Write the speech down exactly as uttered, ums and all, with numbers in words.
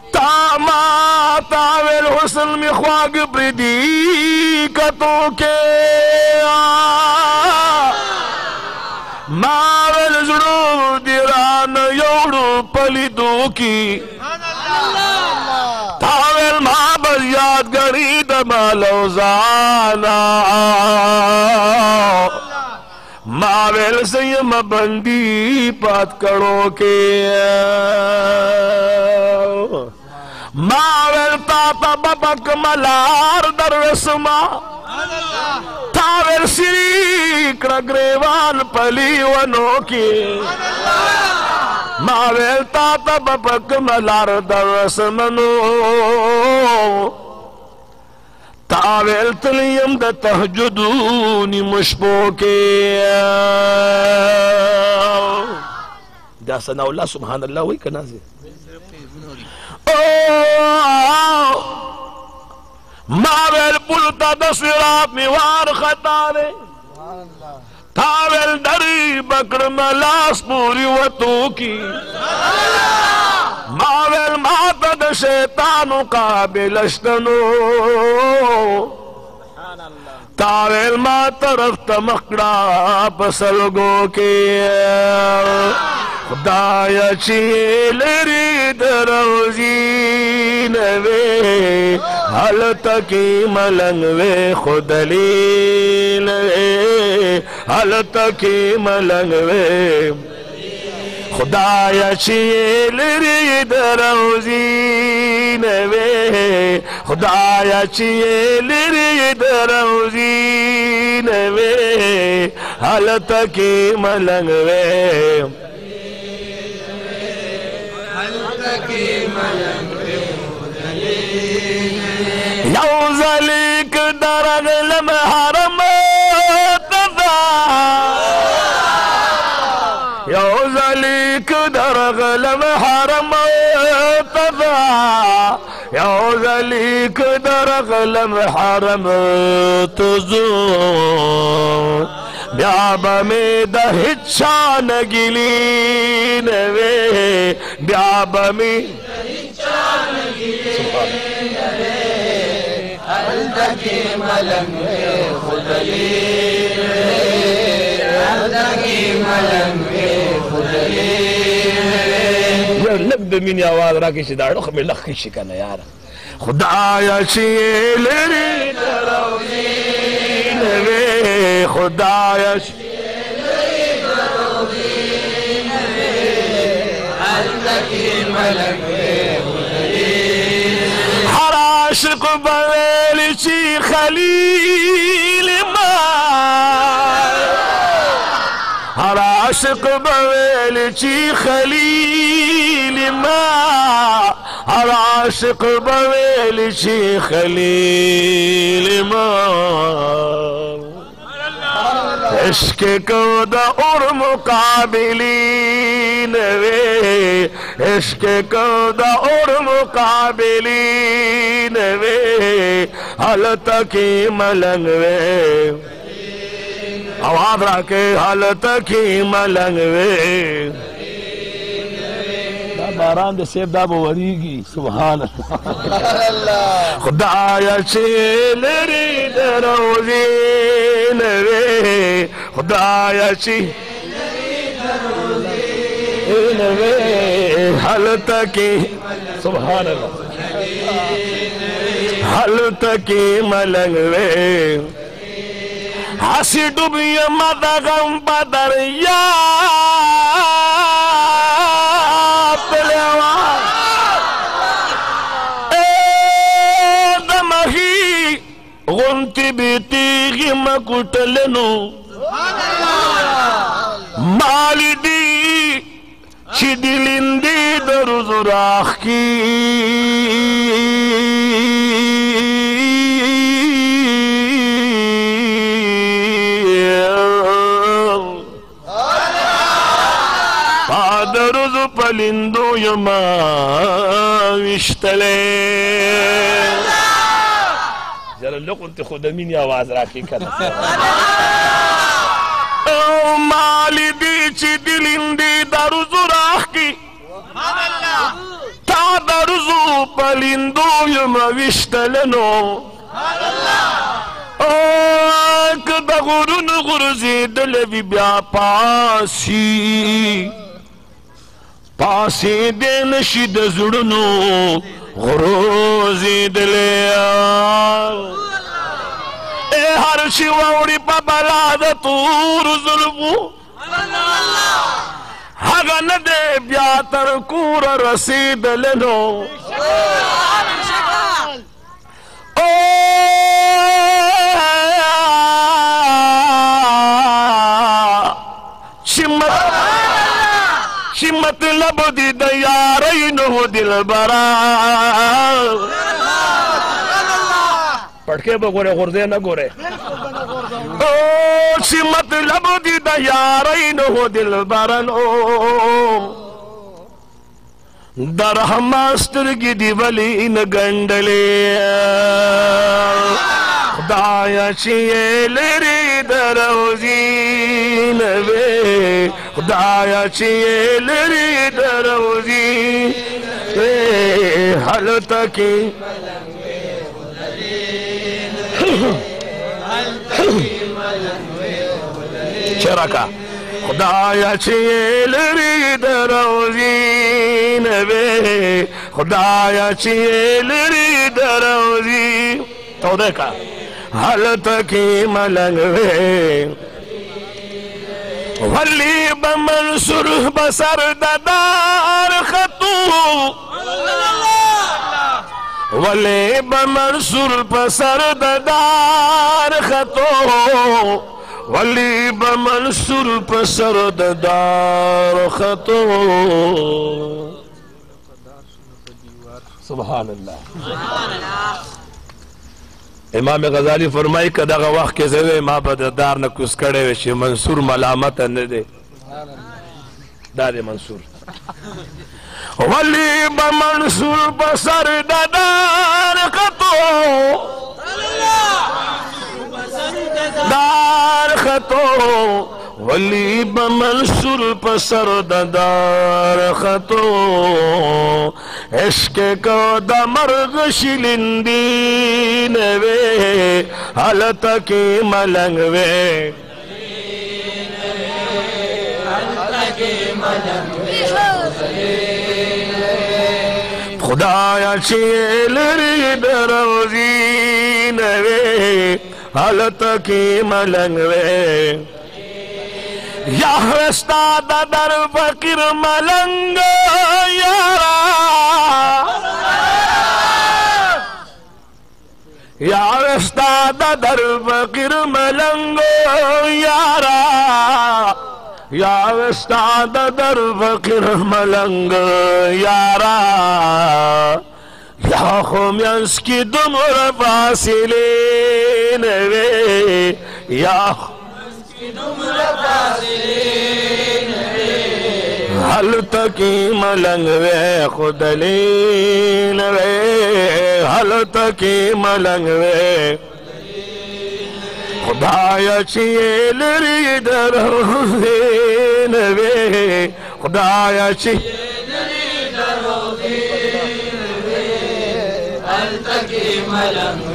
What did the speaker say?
तामा तावेल हुस्न में ख्वाग प्रीति कतो के मावेल जुड़ो दिरान योड़ो पलिदो की तावेल माबर यादगारी दमालौजाना मावेल संयम बंदी पात करो के मावेल ताता बबक मलार दरवेसमा तावेल श्री क्रग्रेवाल पलीवनो की मावेल ताता बबक मलार दरवेसमनो तावेल तलियम द तहजुदूनी मुशबो के दासना अल्लाह सुभान अल्लाह वही करना से मावेल पुलता दसरात मिवार खतारे तावेल डरी बकड़ मलास पूरी वतू की मावेल माता द शैतानु का बिलश्तनो तावेल मा तरफ तमकड़ा पसलगो के खुदाया चीलरी दरोजी नवे हल तकी मलंग वे खुदलील हल तकी मलंग वे खुदाया चीलरी दरोजी नवे खुदाया चीलरी दरोजी नवे हल तकी मलंग वे यौज़लिक दरगलम हरम तदा यौज़लिक दरगलम हरम तदा यौज़लिक दरगलम हरम तुझो ब्याब में दहिच्छा नगिली नवे ब्याब में लग दमीनी आवाज राखी सिदाड़ो हमें लखी शिकाना यार खुदाया चीलरी दरोजी नवे खुदाया चीलरी दरोजी नवे अल्लाह मलक हर आशिक बवेल ची खलील मा हर आशिक बवेल ची खलील मा हर आशिक बवेल ची खलील मा इश्क को द और मुकाबिलीन वे इश्क को द और मुकाबिलीन वे हल तकी मलंग वे आवाज रखे हल तकी मलंग वे बारान दे सेब दाबो वरीगी सुभान अल्लाह खुदाया चीलरी दरोजी नवे खुदाया चीलरी दरोजी नवे हल तकी सुभान अल्लाह हल तकी मलंग वे हसी डूबिया मदगम बदरिया गुंती बीती मकुटलनु मालिदी चिदिलिंदी दरुजुराख की पादरुजु पलिंदो यमा विश्तले जरा लोग उनते खुदमी ने आवाज राखी कर ओ मालिदी चिदिलिंदी दरुजुराख की ता दरुजु پلیندو یم وشتلنو که د غرونو غرزیدلی بیا پاسی پاسی دی نشي د زړونو غروزیدلی اے هر شي واوړي په بلا د تور زلفو هغه نه دی بیا تر کوره رسېدلی نو چې مطلب دی د یارۍ نو دلبرا پټکې به ګورې غورځې نه ګورې چې مطلب دی د یارۍ نو دلبرا نو د رحمه سترګې دي ولې نه ګنډلې خدایا چې یې لرې د روزي نه وې خدایا چې یې لرې د روزي هلته کې چرکا خدایا چې یې لرې د روزي نه وې خدایا چې یې لرې د روزي توده کا هلته کې ملنګ وې ولی بمنصور بسر ددار خطو ولی بمنصور بسر ددار خطو ولی بمنصور بسر ددار خطو سبحان اللہ امام غزالی فرمائی که دغه وخت کې زه ما به د دار نه کوز کړی وی چې منصور ملامته نه دی دا دی منصور ولی به منصور په سر د دار خطو دار خطو ولی به منصور په سر د دار خطو عشق کو د مرغ شلندی نه وې هلته کې ملنګ وې خدایا چې لرې د روزي نه وې هلته کې ملنګ وې یا ستا د در فقیر ملنګ یارا یا ستا د در فقیر ملنګ یارا یا ستا د در فقیر ملنګ یارا یا خو میانس کی دومره فاصلې نه وې یا هلته کې ملنګ وې خودلې نه وې هلته کې ملنګ وې خدایا چې لرې د روزي نه وې خدایا چې لرې د روزي نه وې هلته کې ملنګ